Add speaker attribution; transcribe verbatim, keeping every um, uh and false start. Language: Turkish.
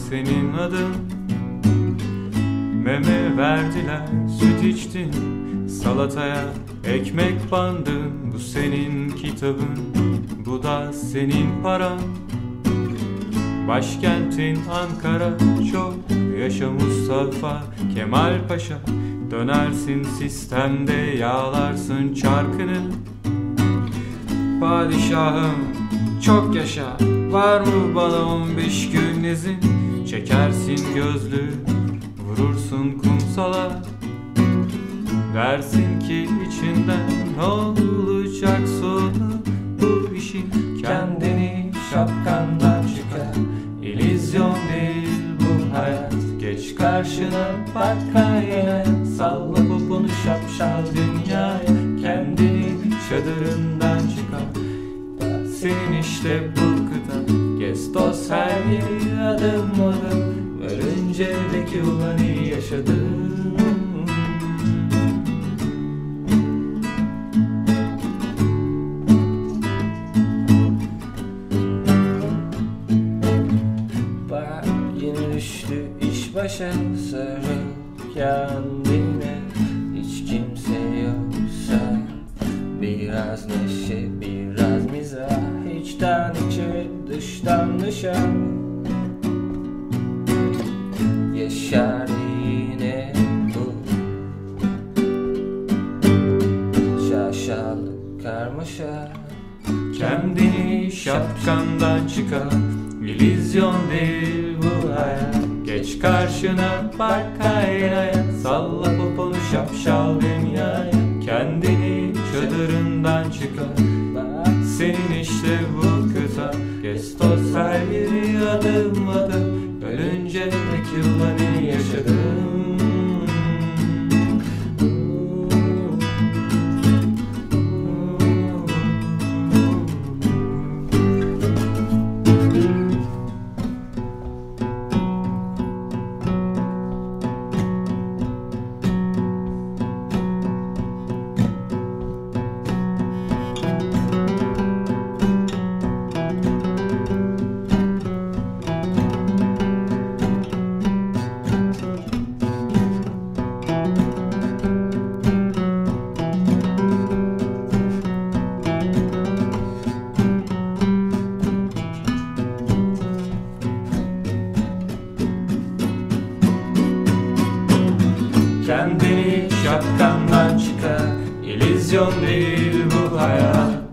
Speaker 1: senin adın. Meme verdiler, süt içtin, salataya ekmek bandın. Bu senin kitabın, bu da senin paran. Başkentin Ankara, çok yaşa Mustafa Kemal Paşa. Dönersin sistemde, yağlarsın çarkını. Padişahım çok yaşa, var mı bana on beş gün izin? Çekersin gözlüğü, vurursun kumsala. Dersin ki içinden ne olacak sonu bu işin. Kendini şapkandan çıkar, illüzyon değil bu hayat. Geç karşına bak aynaya, salla poponu şapşal dünyaya. Kendini çadırından çıkar, senin işte bu kıta. Gez dost her yeri adım adım, ölünce de ki ulan iyi yaşadım.
Speaker 2: Bak yine düştü iş başa, sarıl kendine. Hiç kimse yoksa biraz neşe, biraz mizah. İçten içe, dıştan dışa yaşar yine bu şaşalı karmaşa.
Speaker 1: Kendini şapkandan çıkar, illüzyon değil bu hayat. Geç karşına bak aynaya, salla poponu şapşal dünyaya. Kendini çadırından çıkar, senin işte bu kıta. Gez toz her yeri adım adım, ölünce de ulan iyi yaşadım. Kendini şapkandan çıkar, illüzyon değil bu hayat.